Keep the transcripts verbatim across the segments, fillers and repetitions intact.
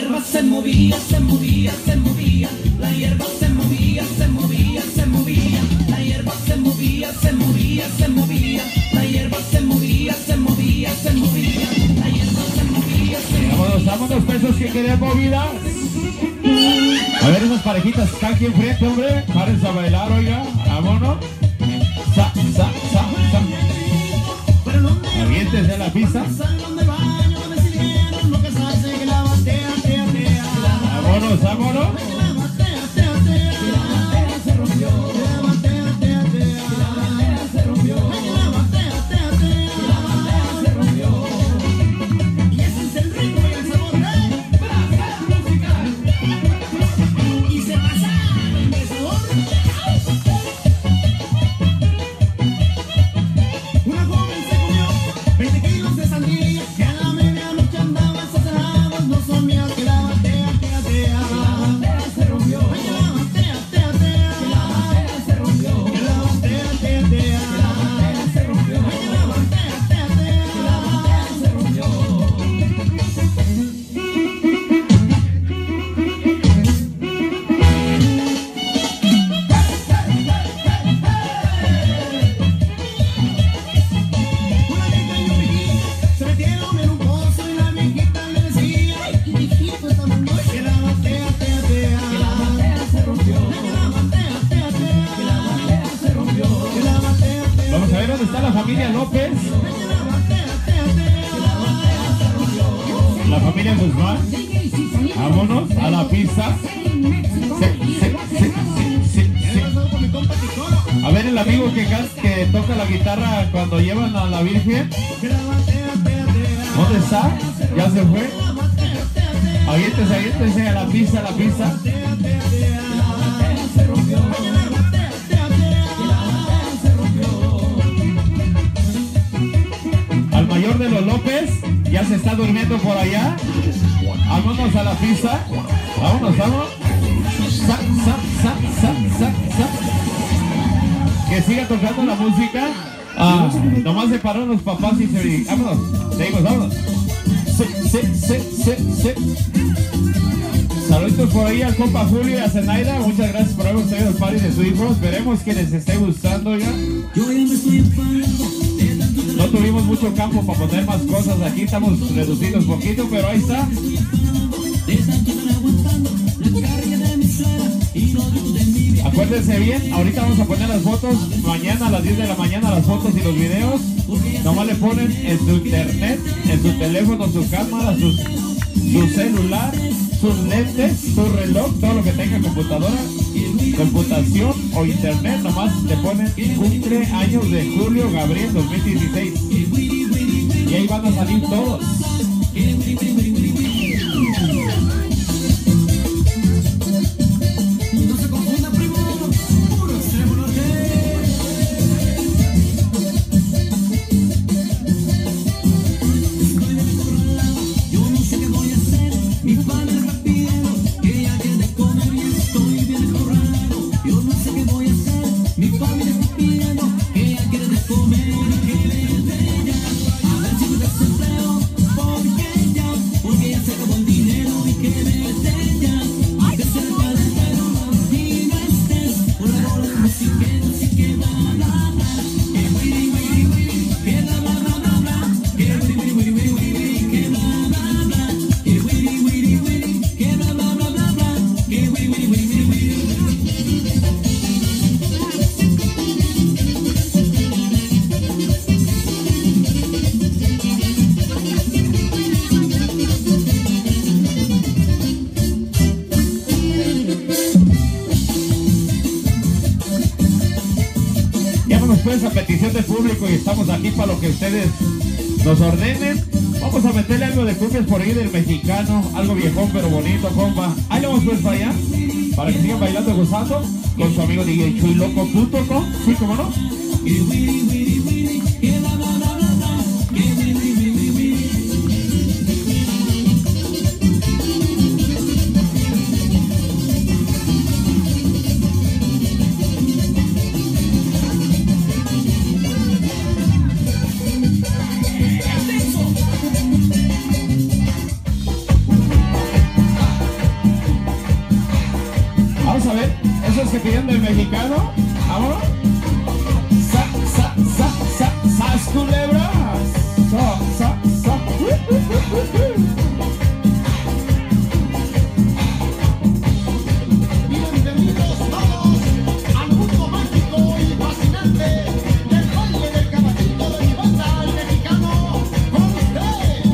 hierba se movía, se movía, se movía. La hierba se movía, se movía, se movía. La hierba se movía, se movía, se movía. La hierba se movía, se movía, se movía. La hierba se movía, se movía. Vámonos, vámonos, pesos que querían movidas. A ver esas parejitas que están aquí enfrente, hombre. Párense a bailar, oiga. Vámonos. Sa, sa, sa, sa. Aviéntense a la pista. Vámonos, vámonos. La familia Guzmán, vámonos a la pista. Sí, sí, sí, sí, sí. A ver el amigo que, que toca la guitarra cuando llevan a la Virgen. ¿Dónde está? ¿Ya se fue? Aviéntese, aviéntese a la pista, a la pista. Al mayor de los López, ya se está durmiendo por allá. Vámonos a la pista. Vámonos, vámonos. Sa, sa, sa, sa, sa, sa. Que siga tocando la música. Ah, nomás se pararon los papás y se... Vámonos, seguimos, vámonos. Sí, sí, sí, sí, sí. Saluditos por ahí al compa Julio y a Zenaida. Muchas gracias por habernos traído el party de su hijo. Esperemos que les esté gustando ya. No tuvimos mucho campo para poner más cosas aquí, estamos reducidos un poquito, pero ahí está. Acuérdense bien, ahorita vamos a poner las fotos, mañana a las diez de la mañana las fotos y los videos. Nomás le ponen en su internet, en su teléfono, su cámara, su, su celular, sus lentes, su reloj, todo lo que tenga computadora, computación o internet, nomás le ponen cumpleaños de Julio Gabriel dos mil dieciséis y ahí van a salir todos. Pues a petición del público y estamos aquí para lo que ustedes nos ordenen. Vamos a meterle algo de cumbias por ahí del mexicano, algo viejón pero bonito, compa. Ahí lo vamos pues para allá, para que sigan bailando y gozando con su amigo D J Chuy Loco punto com. Sí, cómo no. que pidieron del mexicano. Vámonos. Sa, sa, sa, sa, sas culebras. Sa, sa, sa. Uh, uh, uh, uh, uh. Bienvenidos todos al mundo mágico y fascinante del baile del caballito de mi banda, el mexicano, con ustedes.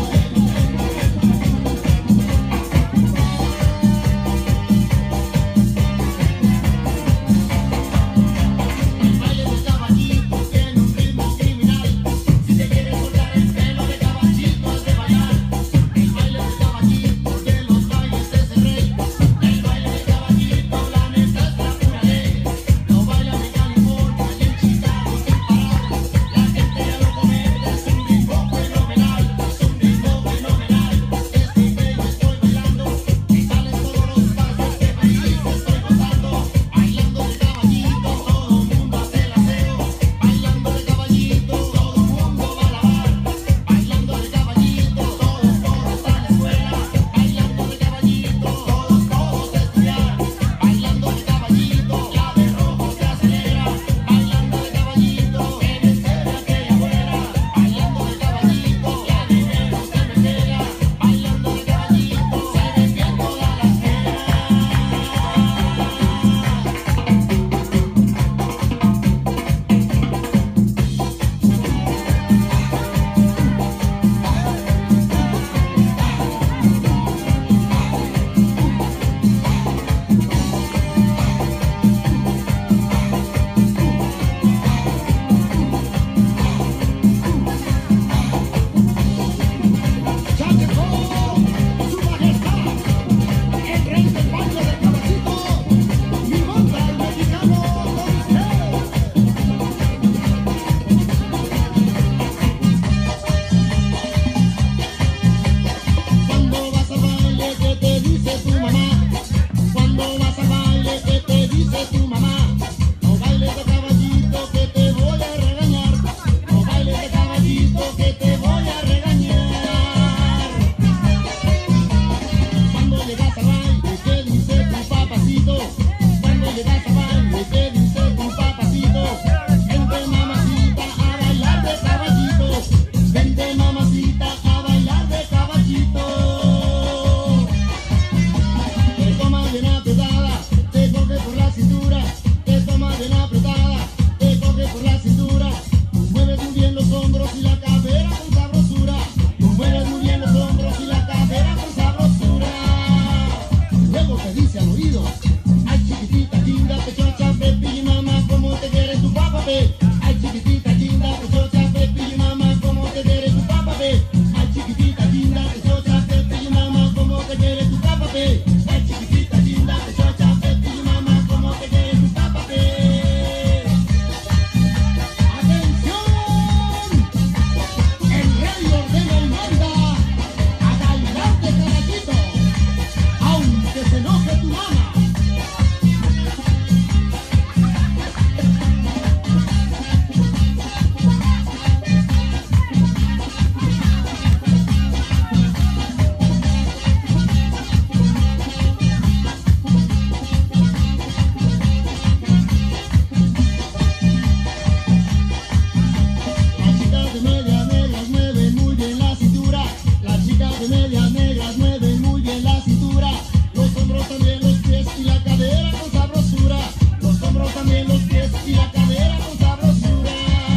El baile del caballito tiene un ritmo criminal. Si te quieres soltar el pelo de caballito has de bailar. El baile del caballito de los bailes es el rey. El baile del caballito la neta es la pura ley. Lo bailan en California y en Chicago sin parar. La gente ya lo comenta, es un ritmo fenomenal. Es un ritmo fenomenal. Este que yo estoy bailando y salen todos los pasos de país. Estoy gozando, bailando de caballito, todo el mundo hace el aseo. Bailando de caballito, todo el mundo va a lavar. Bailando de caballito, todos, todos a la escuela. Bailando de caballito, todos, todos a estudiar. Bailando de caballito, la de rojo se acelera. Bailando de caballito, en espera aquella abuela. Bailando de caballito, la dinero se me pega. Bailando de caballito, se me bien toda la esfera. Ya llegó su majestad, el rey del baile del caballito, mi banda, el mexicano, con ustedes. Cuando vas al baile, ¿qué te dice tu mamá? Cuando vas al baile, ¿qué te dice tu mamá? No bailes de caballito que te voy a regañar. No bailes de caballito que te voy a regañar. Cuando llegas al baile, ¿qué dice tu papacito? Cuando llegas al baile, ¿qué dice tu papacito? Vente mamacita a bailar de caballito. Vente mamacita a bailar de caballito. Te toma bien apretada, te coge por la cintura. Te toma bien apretada, te coge por la cintura. Tú mueves muy bien los hombros y la cadera con sabrosura. Tú mueves muy bien los hombros y la cadera con sabrosura. Luego te dice al oído: ay chiquitita linda, te chocha, Pepi y mamá, como te quiere tu papá, ve. Ay chiquitita linda, te chocha, Pepi y mamá, como te quiere tu papá, ve. Ay chiquitita linda, te chocha, Pepi y mamá, como te quiere tu papá, ve. Ay chiquitita linda, te chocha, Pepi y mamá, como te quiere tu papá, ve. ¡Atención! El rey ordena y manda a bailar de caballito, aunque se enoje tu mamá. Las chicas de medias negras mueven muy bien la cintura. Las chicas de medias negras mueven muy bien la cintura. Los hombros también, los pies y la cadera con sabrosura. Los hombros también, los pies y la cadera con sabrosura.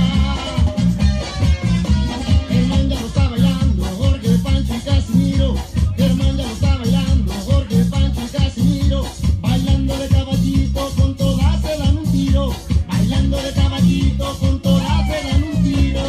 Germán ya lo está bailando, Jorge, Pancho y Casimiro. Germán ya lo está bailando, Jorge, Pancho y Casimiro. Bailando de caballito, con todas se dan un tiro. Bailando de caballito, con todas se dan un tiro.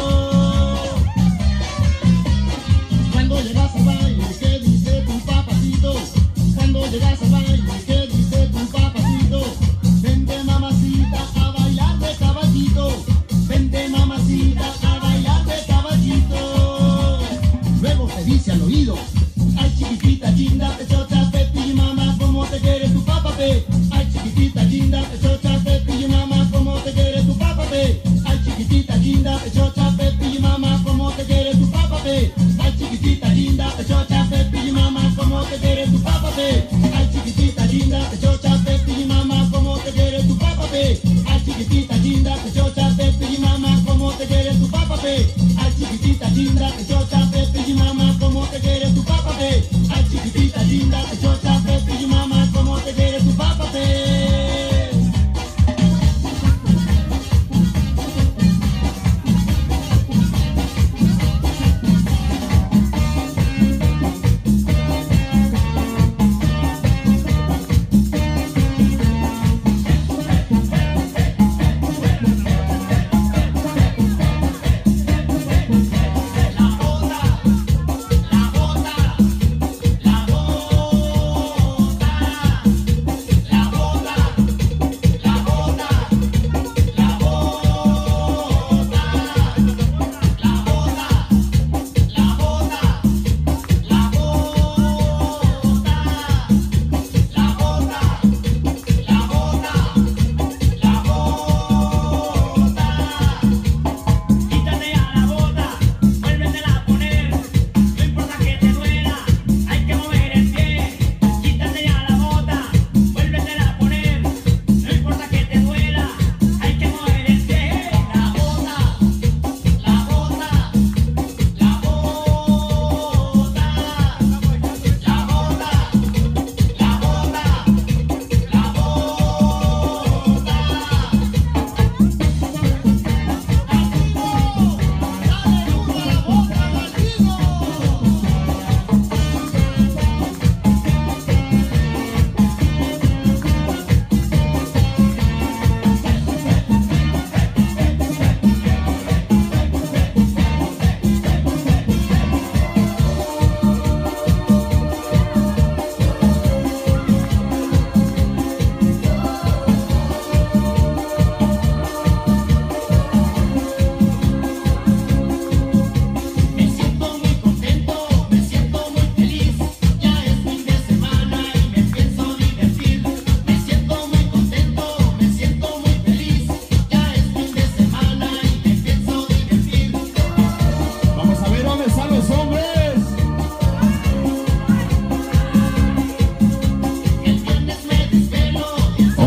Cuando llegas al baile, ¿qué dice tu papacito? Cuando llegas al baile, ¿qué dice tu papacito? Vente mamacita a bailar de caballito. Vente mamacita a bailar de caballito. Luego te dice al oído: ay chiquitita linda, te chocha, Pepi y mamá, como te quiere tu papá, ve. Ay chiquitita linda, te chocha, Pepi y mamá, como te quiere tu papá, ve. Ay chiquitita linda, te chocha, Pepi y mamá, como te quiere tu papá, ve. Ay chiquitita linda, te chocha, Pepi y mamá, como te quiere tu papá, ve. Ay chiquitita linda, te chocha, Pepi y mamá, como te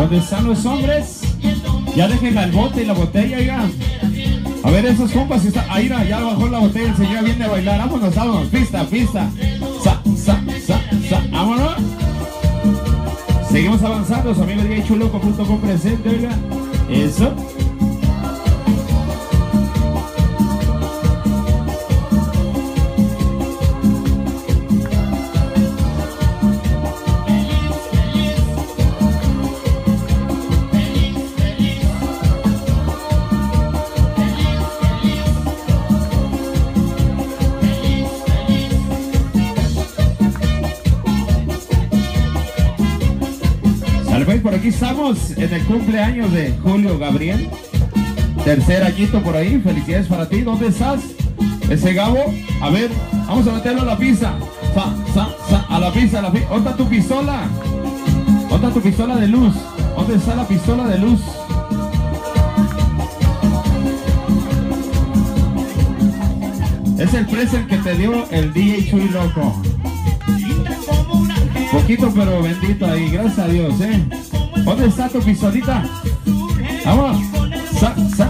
¿Dónde están los hombres? Ya déjenla el bote y la botella, oigan. A ver, esos compas, está, ahí ya bajó la botella, el señor viene a bailar. Vámonos, vámonos, pista, pista. Sa, sa, sa, sa, vámonos. Seguimos avanzando, su amigo D J Chuloco punto com presente, oiga. Eso. Por aquí estamos en el cumpleaños de Julio Gabriel, tercer añito por ahí. Felicidades para ti. ¿Dónde estás? Ese Gabo. A ver, vamos a meterlo a la pista. Sa, sa, sa, a la pista, a la pista. ¿Dónde está tu pistola? ¿Dónde está tu pistola de luz? ¿Dónde está la pistola de luz? Es el present que te dio el D J Chuy Loco. Poquito pero bendito ahí, gracias a Dios, ¿eh? ¿Dónde está tu pistolita? Vamos. Sa, sa,